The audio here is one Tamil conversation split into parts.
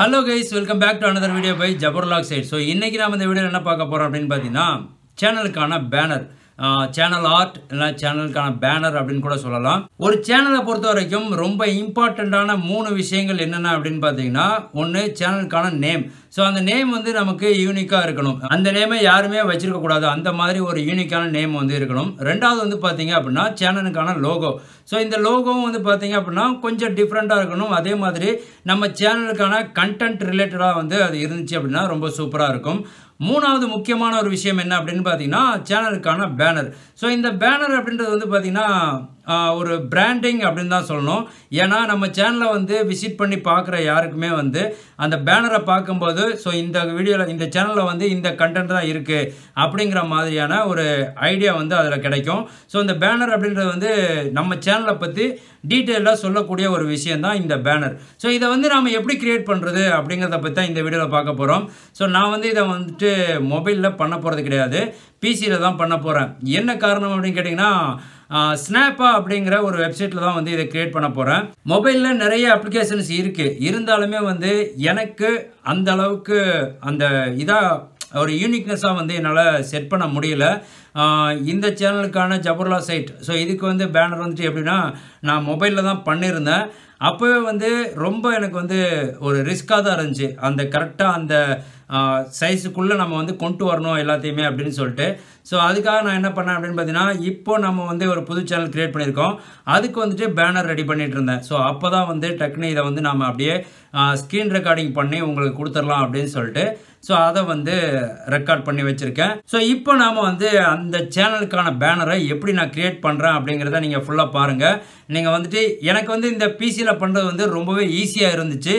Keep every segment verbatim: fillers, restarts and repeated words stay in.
Hello guys, welcome back to another video by Jabarullah Sight. So இன்னைக்கு நாம இந்த வீடியோல என்ன பார்க்க போறோம் அப்படினு பாத்தீங்கன்னா சேனலுக்கான பேனர் சேனல் ஆர்ட் இல்ல சேனலுக்கான பேனர் அப்படினு கூட சொல்லலாம். ஒரு சேனலை பொறுத்த வரைக்கும் ரொம்ப இம்பார்ட்டன்ட்டான மூணு விஷயங்கள் என்னென்ன அப்படினு பாத்தீங்கன்னா ஒன்னு சேனலுக்கான நேம். சோ அந்த நேம் வந்து நமக்கு யூனிக்கா இருக்கணும். அந்த நேமை யாருமே வச்சிருக்க கூடாது. அந்த மாதிரி ஒரு யூனிக்கான நேம் வந்து இருக்கணும். ரெண்டாவது வந்து பாத்தீங்க அப்படினா சேனலுக்கான லோகோ. சோ இந்த லோகோவும் வந்து பாத்தீங்க அப்படினா கொஞ்சம் டிஃபரண்டா இருக்கணும். அதே மாதிரி நம்ம சேனலுக்கான கண்டென்ட் ரிலேட்டடா வந்து அது இருந்துச்சு அப்படினா ரொம்ப சூப்பரா இருக்கும். மூணாவது முக்கியமான ஒரு விஷயம் என்ன அப்படினு பாத்தீங்கன்னா சேனலுக்கான பேனர். சோ இந்த பேனர் அப்படின்றது வந்து பாத்தீங்கன்னா ஒரு பிராண்டிங் அப்படின்னு தான் சொல்லணும். ஏன்னா நம்ம சேனலை வந்து விசிட் பண்ணி பார்க்குற யாருக்குமே வந்து அந்த பேனரை பார்க்கும்போது ஸோ இந்த வீடியோவில் இந்த சேனலில் வந்து இந்த கண்டென்ட் தான் இருக்குது அப்படிங்கிற மாதிரியான ஒரு ஐடியா வந்து அதில் கிடைக்கும். ஸோ இந்த பேனர் அப்படின்றது வந்து நம்ம சேனலை பற்றி டீட்டெயிலாக சொல்லக்கூடிய ஒரு விஷயம் தான் இந்த பேனர். ஸோ இதை வந்து நாம் எப்படி கிரியேட் பண்ணுறது அப்படிங்கிறத பற்றி தான் இந்த வீடியோவில் பார்க்க போகிறோம். ஸோ நான் வந்து இதை வந்துட்டு மொபைலில் பண்ண போகிறது கிடையாது, பிசியில் தான் பண்ண போகிறேன். என்ன காரணம் அப்படின்னு கேட்டிங்கன்னா ஸ்னாப்பா அப்படிங்கிற ஒரு வெப்சைட்டில் தான் வந்து இதை கிரியேட் பண்ண போகிறேன். மொபைலில் நிறைய அப்ளிகேஷன்ஸ் இருக்குது, இருந்தாலுமே வந்து எனக்கு அந்த அளவுக்கு அந்த இதாக ஒரு யூனிக்னஸாக வந்து என்னால் செட் பண்ண முடியல. இந்த சேனலுக்கான ஜபர்லா சைட் ஸோ இதுக்கு வந்து பேனர் வந்துட்டு எப்படின்னா நான் மொபைலில் தான் பண்ணியிருந்தேன். அப்போவே வந்து ரொம்ப எனக்கு வந்து ஒரு ரிஸ்க்காக தான் இருந்துச்சு, அந்த கரெக்டாக அந்த சைஸுக்குள்ளே நம்ம வந்து கொண்டு வரணும் எல்லாத்தையுமே அப்படின்னு சொல்லிட்டு. ஸோ அதுக்காக நான் என்ன பண்ணேன் அப்படின்னு பார்த்தீங்கன்னா இப்போ நம்ம வந்து ஒரு புது சேனல் க்ரியேட் பண்ணியிருக்கோம், அதுக்கு வந்துட்டு பேனர் ரெடி பண்ணிகிட்டு இருந்தேன். ஸோ அப்போ தான் வந்து டக்குனு இதை வந்து நம்ம அப்படியே ஸ்க்ரீன் ரெக்கார்டிங் பண்ணி உங்களுக்கு கொடுத்துடலாம் அப்படின்னு சொல்லிட்டு ஸோ அதை வந்து ரெக்கார்ட் பண்ணி வச்சுருக்கேன். ஸோ இப்போ நாம் வந்து அந்த சேனலுக்கான பேனரை எப்படி நான் க்ரியேட் பண்ணுறேன் அப்படிங்கிறத நீங்கள் ஃபுல்லாக பாருங்கள். நீங்கள் வந்துட்டு எனக்கு வந்து இந்த பிசியில் பண்ணுறது வந்து ரொம்பவே ஈஸியாக இருந்துச்சு.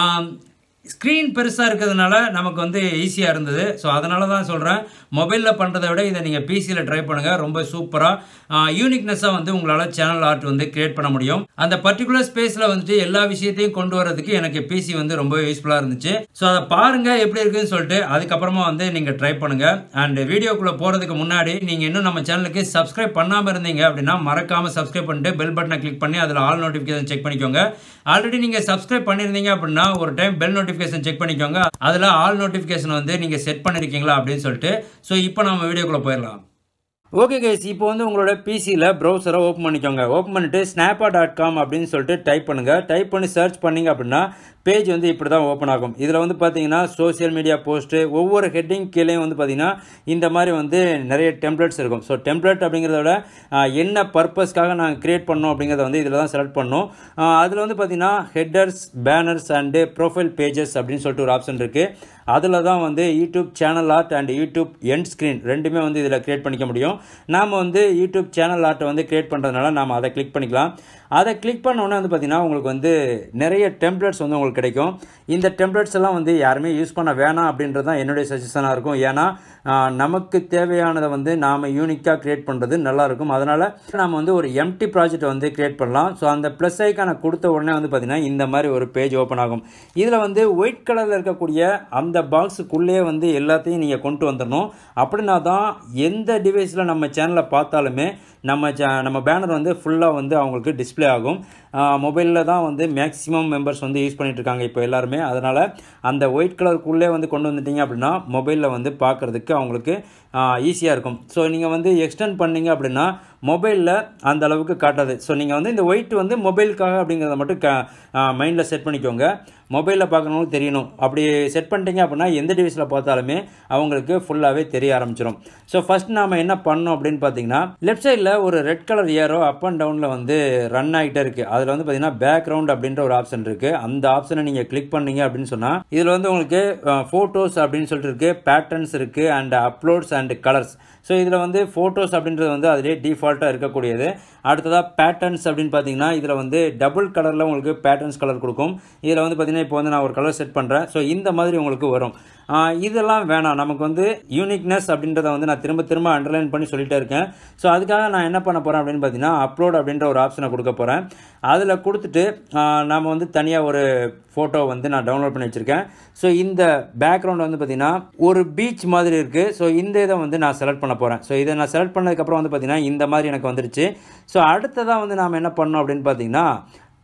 ஸ்க்ரீன் பெருசாக இருக்கிறதுனால நமக்கு வந்து ஈஸியாக இருந்தது. ஸோ அதனால தான் சொல்கிறேன், மொபைலில் பண்ணுறதை விட இதை நீங்கள் பிசியில் ட்ரை பண்ணுங்கள். ரொம்ப சூப்பராக யூனிக்னஸாக வந்து உங்களால் சேனல் ஆர்ட் வந்து கிரியேட் பண்ண முடியும். அந்த பர்டிகுலர் ஸ்பேஸில் வந்துட்டு எல்லா விஷயத்தையும் கொண்டு வரதுக்கு எனக்கு பிசி வந்து ரொம்ப யூஸ்ஃபுல்லாக இருந்துச்சு. ஸோ அதை பாருங்கள் எப்படி இருக்குன்னு சொல்லிட்டு அதுக்கப்புறமா வந்து நீங்கள் ட்ரை பண்ணுங்கள். அண்ட் வீடியோக்குள்ளே போகிறதுக்கு முன்னாடி நீங்கள் இன்னும் நம்ம சேனலுக்கு சப்ஸ்கிரைப் பண்ணாமல் இருந்தீங்க அப்படின்னா மறக்காமல் சப்ஸ்கிரைப் பண்ணிட்டு பெல் பட்டனை கிளிக் பண்ணி அதில் ஆல் நோட்டிஃபிகேஷன் செக் பண்ணிக்கோங்க. ஆல்ரெடி நீங்கள் சப்ஸ்கிரைப் பண்ணியிருந்தீங்க அப்படின்னா ஒரு டைம் பெல் நோட்டிஃபிகேஷன் செக் பண்ணிக்கோங்க. அதில் ஆல் நோட்டிஃபிகேஷன் வந்து நீங்கள் செட் பண்ணியிருக்கீங்களா அப்படின்னு சொல்லிட்டு. ஸோ இப்போ நம்ம வீடியோக்குள்ளே போயிடலாம். ஓகே கைஸ், இப்போ வந்து உங்களோட பிசியில் ப்ரௌசரை ஓப்பன் பண்ணிக்கோங்க. ஓப்பன் பண்ணிட்டு ஸ்னாப்பா டாட் காம் அப்படின்னு சொல்லிட்டு டைப் பண்ணுங்கள். டைப் பண்ணி சர்ச் பண்ணிங்க அப்படின்னா பேஜ் வந்து இப்படி தான் ஓப்பன் ஆகும். இதில் வந்து பார்த்தீங்கன்னா சோசியல் மீடியா போஸ்ட்டு ஒவ்வொரு ஹெட்டிங் கீழேயும் வந்து பார்த்தீங்கன்னா இந்த மாதிரி வந்து நிறைய டெம்ப்ளேட்ஸ் இருக்கும். ஸோ டெம்ப்ளேட் அப்படிங்கிறத விட என்ன பர்பஸ்க்காக நாங்கள் கிரியேட் பண்ணோம் அப்படிங்கிறத வந்து இதில் தான் செலக்ட் பண்ணோம். அதில் வந்து பார்த்தீங்கன்னா headers, banners and profile pages அப்படின்னு சொல்லிட்டு ஒரு ஆப்ஷன் இருக்குது. அதில் தான் வந்து YouTube channel art and YouTube end screen ரெண்டுமே வந்து இதில் கிரியேட் பண்ணிக்க முடியும். நாம் வந்து யூடியூப் சேனல் ஆர்ட்டை வந்து கிரியேட் பண்ணுறதுனால நாம் அதை கிளிக் பண்ணிக்கலாம். அதை கிளிக் பண்ணோன்னே வந்து பார்த்திங்கன்னா உங்களுக்கு வந்து நிறைய டெம்ப்ளேட்ஸ் வந்து உங்களுக்கு கிடைக்கும். இந்த டெம்ப்ளேட்ஸ் எல்லாம் வந்து யாருமே யூஸ் பண்ண வேணாம் அப்படின்றது தான் என்னுடைய சஜஷனாக இருக்கும். ஏன்னா நமக்கு தேவையானதை வந்து நாம் யூனிக்காக க்ரியேட் பண்ணுறது நல்லாயிருக்கும். அதனால் நாம் வந்து ஒரு எம்டி ப்ராஜெக்டை வந்து க்ரியேட் பண்ணலாம். ஸோ அந்த ப்ளஸ் ஐக்கானை கொடுத்த உடனே வந்து பார்த்திங்கன்னா இந்த மாதிரி ஒரு பேஜ் ஓப்பன் ஆகும். இதில் வந்து ஒயிட் கலரில் இருக்கக்கூடிய அந்த பாக்ஸுக்குள்ளேயே வந்து எல்லாத்தையும் நீங்கள் கொண்டு வந்துடணும். அப்படின்னா தான் எந்த டிவைஸில் நம்ம சேனலை பார்த்தாலுமே நம்ம நம்ம பேனர் வந்து ஃபுல்லாக வந்து அவங்களுக்கு டிஸ்பிளே ஆகும். மொபைலில் தான் வந்து மேக்ஸிமம் மெம்பர்ஸ் வந்து யூஸ் பண்ணிகிட்டு இருக்காங்க இப்போ எல்லாருமே. அதனால் அந்த ஒயிட் கலருக்குள்ளே வந்து கொண்டு வந்துட்டீங்க அப்படின்னா மொபைலில் வந்து பார்க்குறதுக்கு அவங்களுக்கு ஈஸியாக இருக்கும். ஸோ நீங்கள் வந்து எக்ஸ்டெண்ட் பண்ணிங்க அப்படின்னா மொபைலில் அந்த அளவுக்கு காட்டாது. ஸோ நீங்கள் வந்து இந்த ஒயிட் வந்து மொபைலுக்காக அப்படிங்கிறத மட்டும் க மைண்டில் செட் பண்ணிக்கோங்க. மொபைலில் பார்க்கணும்னு தெரியணும். அப்படி செட் பண்ணிட்டீங்க அப்படின்னா எந்த டிவைஸில் பார்த்தாலுமே அவங்களுக்கு ஃபுல்லாகவே தெரிய ஆரம்பிச்சிடும். ஸோ ஃபஸ்ட் நாம் என்ன பண்ணோம் அப்படின்னு பார்த்தீங்கன்னா லெஃப்ட் சைடில் ஒரு red colour arrow up and டவுனில் வந்து ரன் ஆகிட்டே இருக்குது. அதில் வந்து பார்த்தீங்கன்னா பேக்ரவுண்ட் அப்படின்ற ஒரு ஆப்ஷன் இருக்குது. அந்த ஆப்ஷனை நீங்கள் கிளிக் பண்ணீங்க அப்படின்னு சொன்னால் இதில் வந்து உங்களுக்கு ஃபோட்டோஸ் அப்படின்னு சொல்லிட்டு இருக்குது, பேட்டர்ன்ஸ் இருக்குது and uploads and colours. So இதில் வந்து ஃபோட்டோஸ் அப்படின்றது வந்து அதிலே டிஃபால்ட்டாக இருக்கக்கூடியது. அடுத்ததாக பேட்டர்ன்ஸ் அப்படின்னு பார்த்தீங்கன்னா இதில் வந்து டபுள் கலரில் உங்களுக்கு பேட்டர்ன்ஸ் கலர் கொடுக்கும். இதில் வந்து பார்த்தீங்கன்னா இப்போ வந்து நான் ஒரு கலர் செட் பண்ணுறேன். ஸோ இந்த மாதிரி உங்களுக்கு வரும். இதெல்லாம் வேணாம், நமக்கு வந்து யூனிக்னஸ் அப்படின்றத வந்து நான் திரும்ப திரும்ப அண்டர்லைன் பண்ணி சொல்லிட்டே இருக்கேன். ஸோ அதுக்காக நான் என்ன பண்ண போகிறேன் அப்படின்னு பார்த்தீங்கன்னா அப்லோட் அப்படின்ற ஒரு ஆப்ஷனை கொடுக்க போகிறேன். அதில் கொடுத்துட்டு நாம் வந்து தனியாக ஒரு ஃபோட்டோ வந்து நான் டவுன்லோட் பண்ணி வச்சுருக்கேன். ஸோ இந்த பேக்ரவுண்ட் வந்து பார்த்திங்கன்னா ஒரு பீச் மாதிரி இருக்குது. ஸோ இந்த இதை வந்து நான் செலக்ட் பண்ண போகிறேன். ஸோ இதை நான் செலக்ட் பண்ணதுக்கப்புறம் வந்து பார்த்திங்கன்னா இந்த மாதிரி எனக்கு வந்துடுச்சு. ஸோ அடுத்ததாக வந்து நாம் என்ன பண்ணோம் அப்படின்னு பார்த்தீங்கன்னா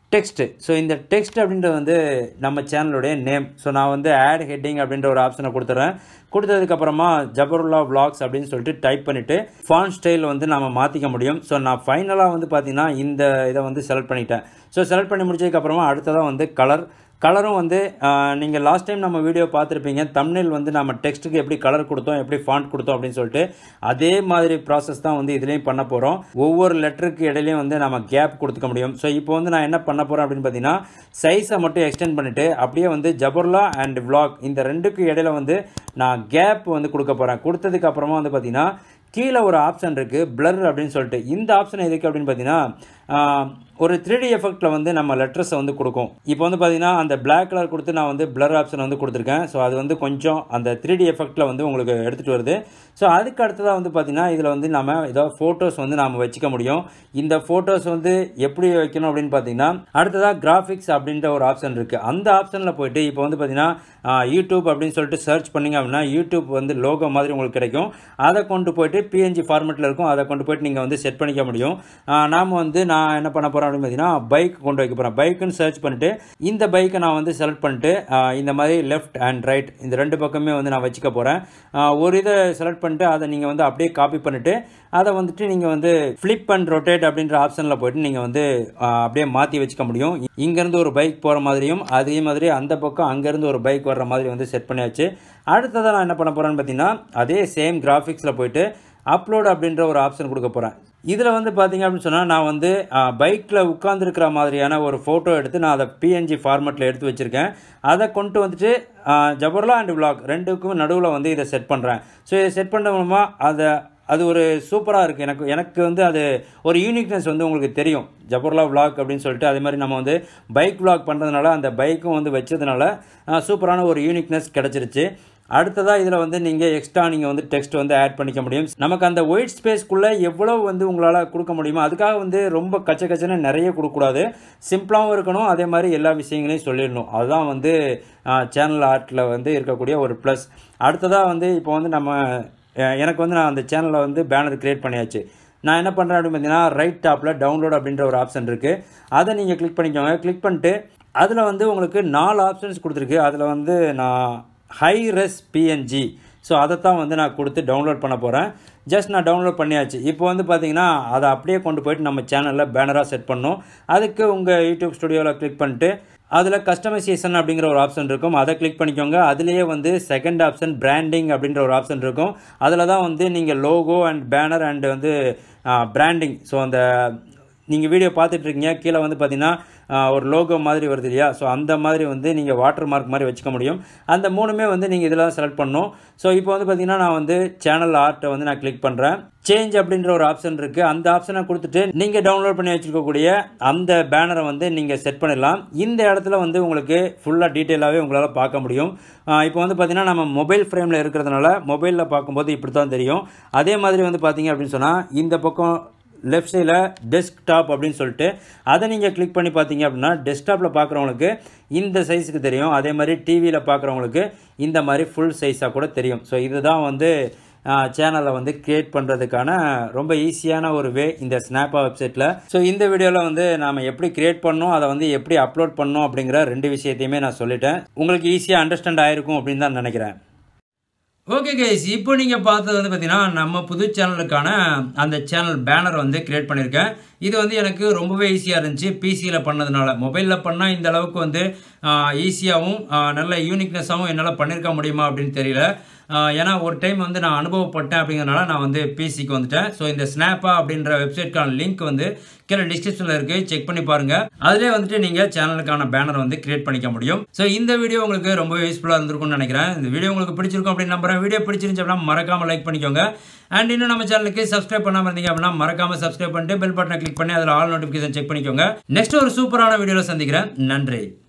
டெக்ஸ்ட். ஸோ இந்த டெக்ஸ்ட் அப்படின்றது வந்து நம்ம சேனலுடைய நேம். ஸோ நான் வந்து ஆட் ஹெட்டிங் அப்படின்ற ஒரு ஆப்ஷனை கொடுத்துறேன். கொடுத்ததுக்கப்புறமா ஜபருல்லா விளாக்ஸ் அப்படின்னு சொல்லிட்டு டைப் பண்ணிவிட்டு ஃபாண்ட் ஸ்டைல் வந்து நம்ம மாற்றிக்க முடியும். ஸோ நான் ஃபைனலாக வந்து பார்த்தீங்கன்னா இந்த இதை வந்து செலக்ட் பண்ணிட்டேன். ஸோ செலக்ட் பண்ணி முடிச்சதுக்கப்புறமா அடுத்ததாக வந்து கலர். கலரும் வந்து நீங்கள் லாஸ்ட் டைம் நம்ம வீடியோ பார்த்துருப்பீங்க. தம்ப்நெயில் வந்து நம்ம டெக்ஸ்ட்டுக்கு எப்படி கலர் கொடுத்தோம், எப்படி ஃபாண்ட் கொடுத்தோம் அப்படின்னு சொல்லிட்டு அதே மாதிரி ப்ராசஸ் தான் வந்து இதுலேயும் பண்ண போகிறோம். ஒவ்வொரு லெட்டருக்கு இடையிலையும் வந்து நம்ம கேப் கொடுத்துக்க முடியும். ஸோ இப்போ வந்து நான் என்ன பண்ண போகிறேன் அப்படின்னு பார்த்தீங்கன்னா சைஸை மட்டும் எக்ஸ்டெண்ட் பண்ணிவிட்டு அப்படியே வந்து ஜபர்லா அண்ட் விளாக் இந்த ரெண்டுக்கு இடையில வந்து நான் கேப் வந்து கொடுக்க போகிறேன். கொடுத்ததுக்கு அப்புறமா வந்து பார்த்தீங்கன்னா கீழே ஒரு ஆப்ஷன் இருக்குது பிளர் அப்படின்னு சொல்லிட்டு. இந்த ஆப்ஷன் எதுக்கு அப்படின்னு பார்த்தீங்கன்னா ஒரு த்ரீ டி எஃபெக்டில் வந்து நம்ம லெட்டர்ஸை வந்து கொடுக்கும். இப்போ வந்து பார்த்தீங்கன்னா அந்த பிளாக் கலர் கொடுத்து நான் வந்து பிளர் ஆப்ஷன் வந்து கொடுத்துருக்கேன். ஸோ அது வந்து கொஞ்சம் அந்த த்ரீ டி எஃபெக்டில் வந்து உங்களுக்கு எடுத்துகிட்டு வருது. ஸோ அதுக்கு அடுத்ததாக வந்து பார்த்தீங்கன்னா இதில் வந்து நம்ம ஏதோ ஃபோட்டோஸ் வந்து நாம் வச்சுக்க முடியும். இந்த ஃபோட்டோஸ் வந்து எப்படி வைக்கணும் அப்படின்னு பார்த்தீங்கன்னா அடுத்ததாக கிராஃபிக்ஸ் அப்படின்ற ஒரு ஆப்ஷன் இருக்குது. அந்த ஆப்ஷனில் போய்ட்டு இப்போ வந்து பார்த்தீங்கன்னா யூடியூப் அப்படின்னு சொல்லிட்டு சர்ச் பண்ணிங்க அப்படின்னா யூடியூப் வந்து லோகோ மாதிரி உங்களுக்கு கிடைக்கும். அதை கொண்டு போய்ட்டு பிஎன்ஜி ஃபார்மெட்டில் இருக்கும். அதை கொண்டு போய்ட்டு நீங்கள் வந்து செட் பண்ணிக்க முடியும். நாம் வந்து நான் என்ன பண்ண போகிறேன் அப்படின்னு பார்த்தீங்கன்னா பைக் கொண்டு வைக்க போகிறேன். பைக்குன்னு சர்ச் பண்ணிட்டு இந்த பைக்கை நான் வந்து செலக்ட் பண்ணிட்டு இந்த மாதிரி லெஃப்ட் அண்ட் ரைட் இந்த ரெண்டு பக்கமே வந்து நான் வச்சுக்க போகிறேன். ஒரு இதை செலக்ட் பண்ணிட்டு அதை நீங்கள் வந்து அப்படியே காப்பி பண்ணிவிட்டு அதை வந்துட்டு நீங்கள் வந்து ஃப்ளிப் அண்ட் ரொட்டேட் அப்படின்ற ஆப்ஷனில் போய்ட்டு நீங்கள் வந்து அப்படியே மாற்றி வச்சுக்க முடியும். இங்கேருந்து ஒரு பைக் போகிற மாதிரியும் அதே மாதிரி அந்த பக்கம் அங்கேருந்து ஒரு பைக் வர்ற மாதிரி வந்து செட் பண்ணியாச்சு. அடுத்ததாக நான் என்ன பண்ண போகிறேன்னு பார்த்தீங்கன்னா அதே சேம் கிராஃபிக்ஸில் போய்ட்டு அப்லோட் அப்படின்ற ஒரு ஆப்ஷன் கொடுக்க போகிறேன். இதில் வந்து பார்த்தீங்க அப்படின்னு சொன்னால் நான் வந்து பைக்கில் உட்காந்துருக்கிற மாதிரியான ஒரு ஃபோட்டோ எடுத்து நான் அதை பிஎன்ஜி ஃபார்மெட்டில் எடுத்து வச்சுருக்கேன். அதை கொண்டு வந்துட்டு ஜபர்லா அண்ட் விளாக் ரெண்டுக்கும் நடுவில் வந்து இதை செட் பண்ணுறேன். ஸோ இதை செட் பண்ண மூலமா அதை அது ஒரு சூப்பராக இருக்குது. எனக்கு எனக்கு வந்து அது ஒரு யூனிக்னஸ் வந்து உங்களுக்கு தெரியும் ஜபர்லா விளாக் அப்படின்னு சொல்லிட்டு. அதே மாதிரி நம்ம வந்து பைக் விளாக் பண்ணுறதுனால அந்த பைக்கும் வந்து வச்சதுனால சூப்பரான ஒரு யூனிக்னஸ் கிடச்சிருச்சு. அடுத்ததாக இதில் வந்து நீங்கள் எக்ஸ்ட்ரா நீங்கள் வந்து டெக்ஸ்ட் வந்து ஆட் பண்ணிக்க முடியும். நமக்கு அந்த ஒயிட் ஸ்பேஸ்க்குள்ளே எவ்வளோ வந்து உங்களால் கொடுக்க முடியுமோ அதுக்காக வந்து ரொம்ப கச்ச கச்சன்னு நிறைய கொடுக்கக்கூடாது. சிம்பிளாகவும் இருக்கணும். அதே மாதிரி எல்லா விஷயங்களையும் சொல்லிடணும். அதுதான் வந்து சேனல் ஆர்ட்டில் வந்து இருக்கக்கூடிய ஒரு ப்ளஸ். அடுத்ததாக வந்து இப்போ வந்து நம்ம எனக்கு வந்து நான் அந்த சேனலில் வந்து பேனர் க்ரியேட் பண்ணியாச்சு. நான் என்ன பண்ணுறேன் அப்படின்னு பார்த்தீங்கன்னா ரைட் டாப்பில் டவுன்லோட் அப்படின்ற ஒரு ஆப்ஷன் இருக்குது. அதை நீங்கள் கிளிக் பண்ணிக்கோங்க. கிளிக் பண்ணிட்டு அதில் வந்து உங்களுக்கு நாலு ஆப்ஷன்ஸ் கொடுத்துருக்கு. அதில் வந்து நான் ஹை ரெஸ் பிஎன்ஜி ஸோ அதை தான் வந்து நான் கொடுத்து டவுன்லோட் பண்ண போகிறேன். ஜஸ்ட் நான் டவுன்லோட் பண்ணியாச்சு. இப்போ வந்து பார்த்தீங்கன்னா அதை அப்படியே கொண்டு போய்ட்டு நம்ம சேனலில் பேனராக செட் பண்ணணும். அதுக்கு உங்கள் யூடியூப் ஸ்டுடியோவில் கிளிக் பண்ணிட்டு அதில் கஸ்டமைசேஷன் அப்படிங்கிற ஒரு ஆப்ஷன் இருக்கும். அதை கிளிக் பண்ணிக்கோங்க. அதுலேயே வந்து செகண்ட் ஆப்ஷன் பிராண்டிங் அப்படின்ற ஒரு ஆப்ஷன் இருக்கும். அதில் தான் வந்து நீங்கள் லோகோ அண்ட் பேனர் அண்ட் வந்து பிராண்டிங் ஸோ அந்த நீங்கள் வீடியோ பார்த்துட்ருக்கீங்க கீழே வந்து பார்த்தீங்கன்னா ஒரு லோகோ மாதிரி வருது இல்லையா. ஸோ அந்த மாதிரி வந்து நீங்கள் வாட்டர் மார்க் மாதிரி வச்சுக்க முடியும். அந்த மூணுமே வந்து நீங்கள் இதில் தான் செலக்ட் பண்ணணும். ஸோ இப்போ வந்து பார்த்தீங்கன்னா நான் வந்து சேனல் ஆர்ட்டை வந்து நான் கிளிக் பண்ணுறேன். சேஞ்ச் அப்படின்ற ஒரு ஆப்ஷன் இருக்குது. அந்த ஆப்ஷனை கொடுத்துட்டு நீங்கள் டவுன்லோட் பண்ணி வச்சுருக்கக்கூடிய அந்த பேனரை வந்து நீங்கள் செட் பண்ணிடலாம். இந்த இடத்துல வந்து உங்களுக்கு ஃபுல்லாக டீட்டெயிலாகவே உங்களால் பார்க்க முடியும். இப்போ வந்து பார்த்தீங்கன்னா நம்ம மொபைல் ஃப்ரேமில் இருக்கிறதுனால மொபைலில் பார்க்கும்போது இப்படி தான் தெரியும். அதே மாதிரி வந்து பார்த்தீங்க அப்படின்னு சொன்னால் இந்த பக்கம் லெஃப்ட் சைடில் டெஸ்க்டாப் அப்படின்னு சொல்லிட்டு அதை நீங்கள் கிளிக் பண்ணி பார்த்தீங்க அப்படின்னா டெஸ்க்டாப்பில் பார்க்குறவங்களுக்கு இந்த சைஸுக்கு தெரியும். அதே மாதிரி டிவியில் பார்க்குறவங்களுக்கு இந்த மாதிரி ஃபுல் சைஸாக கூட தெரியும். ஸோ இதுதான் வந்து சேனலை வந்து கிரியேட் பண்ணுறதுக்கான ரொம்ப ஈஸியான ஒரு வே இந்த ஸ்னாப்பா வெப்சைட்டில். ஸோ இந்த வீடியோவில் வந்து நாம் எப்படி கிரியேட் பண்ணோம் அதை வந்து எப்படி அப்லோட் பண்ணோம் அப்படிங்கிற ரெண்டு விஷயத்தையுமே நான் சொல்லிட்டேன். உங்களுக்கு ஈஸியாக அண்டர்ஸ்டாண்ட் ஆகிருக்கும் அப்படின்னு தான் நினைக்கிறேன். ஓகே கைஸ், இப்போ நீங்கள் பார்த்தது வந்து பார்த்தீங்கன்னா நம்ம புது சேனலுக்கான அந்த சேனல் பேனர் வந்து கிரியேட் பண்ணியிருக்கேன். இது வந்து எனக்கு ரொம்பவே ஈஸியாக இருந்துச்சு பிசியில் பண்ணதுனால. மொபைலில் பண்ணால் இந்த அளவுக்கு வந்து ஈஸியாகவும் நல்ல யூனிக்னஸாகவும் என்னால் பண்ணியிருக்க முடியுமா அப்படின்னு தெரியல. ஏன்னா ஒரு டைம் வந்து நான் அனுபவப்பட்டேன் அப்படிங்கிறனால நான் வந்து பிசிக்கு வந்துட்டேன். ஸோ இந்த ஸ்னாப்பா அப்படின்ற வெப்சைட்கான லிங்க் வந்து கீழே டிஸ்கிரிப்ஷனில் இருக்குது, செக் பண்ணி பாருங்கள். அதிலே வந்துட்டு நீங்கள் சேனலுக்கான பேனர் வந்து கிரியேட் பண்ணிக்க முடியும். ஸோ இந்த வீடியோ உங்களுக்கு ரொம்ப யூஸ்ஃபுல்லாக இருந்திருக்கும்னு நினைக்கிறேன். இந்த வீடியோ உங்களுக்கு பிடிச்சிருக்கும் அப்படின்னு நம்புறேன். வீடியோ பிடிச்சிருந்துச்சு அப்படின்னா மறக்காமல் லைக் பண்ணிக்கோங்க. அண்ட் இன்னும் நம்ம சேனலுக்கு சப்ஸ்கிரைப் பண்ணாமல் இருந்தீங்க அப்படின்னா மறக்காமல் சப்ஸ்கிரைப் பண்ணிட்டு பெல் பட்டனை கிளிக் பண்ணி அதில் ஆல் நோட்டிஃபிகேஷன் செக் பண்ணிக்கோங்க. நெக்ஸ்ட் ஒரு சூப்பரான வீடியோவில் சந்திக்கிறேன். நன்றி.